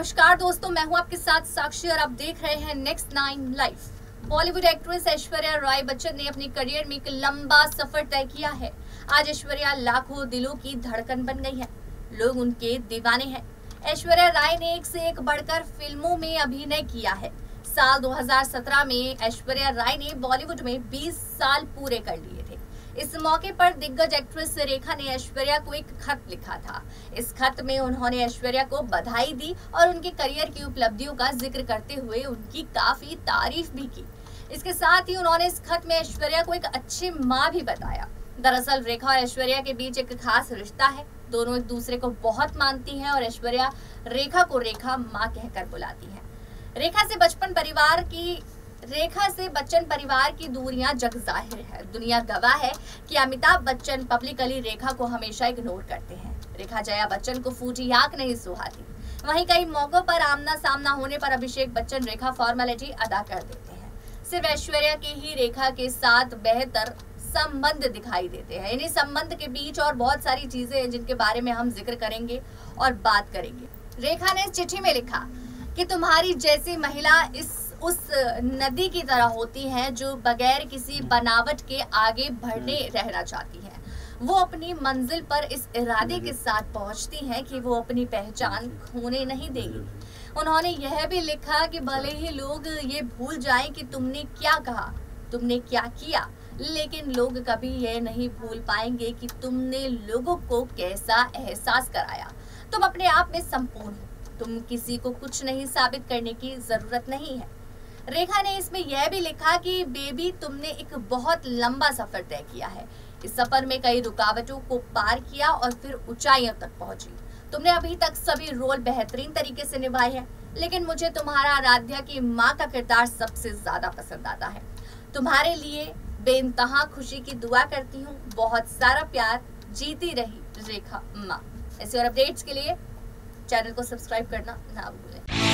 नमस्कार दोस्तों, मैं हूं आपके साथ साक्षी और आप देख रहे हैं Next 9 live. Bollywood actress Aishwarya Rai Bachchan ने अपने करियर में एक लंबा सफर तय किया है। आज ऐश्वर्या लाखों दिलों की धड़कन बन गई है। लोग उनके दीवाने हैं। ऐश्वर्या राय ने एक से एक बढ़कर फिल्मों में अभिनय किया है। साल 2017 में ऐश्वर्या राय ने बॉलीवुड में 20 साल पूरे कर लिए थे। इस मौके पर दिग्गज एक्ट्रेस रेखा ने ऐश्वर्या को एक खत लिखा था। इस खत में उन्होंने ऐश्वर्या को बधाई दी और उनके करियर की उपलब्धियों का जिक्र करते हुए उनकी काफी तारीफ भी की। इसके साथ ही उन्होंने इस खत में ऐश्वर्या को एक अच्छी मां भी बताया। दरअसल रेखा और ऐश्वर्या के बीच एक खास रिश्ता है। दोनों एक दूसरे को बहुत मानती हैं और ऐश्वर्या रेखा को रेखा मां कहकर बुलाती है। रेखा से बच्चन परिवार की दूरियां जग जाहिर है। दुनिया गवाह है कि अमिताभ बच्चन पब्लिकली रेखा को हमेशा इग्नोर करते हैं। रेखा जया बच्चन को फूटी आंख नहीं सुहाती। वहीं कई मौकों पर आमना सामना होने पर अभिषेक बच्चन रेखा फॉर्मेलिटी अदा कर देते हैं। सिर्फ ऐश्वर्या के ही रेखा के साथ बेहतर संबंध दिखाई देते हैं। इन्हीं संबंध के बीच और बहुत सारी चीजें हैं जिनके बारे में हम जिक्र करेंगे और बात करेंगे। रेखा ने इस चिट्ठी में लिखा कि तुम्हारी जैसी महिला उस नदी की तरह होती है जो बगैर किसी बनावट के आगे बढ़े रहना चाहती है। वो अपनी मंजिल पर इस इरादे के साथ पहुंचती है कि वो अपनी पहचान खोने नहीं देगी। उन्होंने यह भी लिखा कि भले ही लोग ये भूल जाएं कि तुमने क्या कहा, तुमने क्या किया, लेकिन लोग कभी ये नहीं भूल पाएंगे कि तुमने लोगों को कैसा एहसास कराया। तुम अपने आप में संपूर्ण हो। तुम किसी को कुछ नहीं साबित करने की जरूरत नहीं है। रेखा ने इसमें यह भी लिखा कि बेबी, तुमने एक बहुत लंबा सफर तय किया है। इस सफर में कई रुकावटों को पार किया और फिर ऊंचाइयों तक पहुंची। तुमने अभी तक सभी रोल बेहतरीन तरीके से निभाए हैं, लेकिन मुझे तुम्हारा आराध्या की माँ का किरदार सबसे ज्यादा पसंद आता है। तुम्हारे लिए बेइंतहा खुशी की दुआ करती हूँ। बहुत सारा प्यार, जीती रही रेखा माँ। ऐसे और अपडेट्स के लिए चैनल को सब्सक्राइब करना ना भूलें।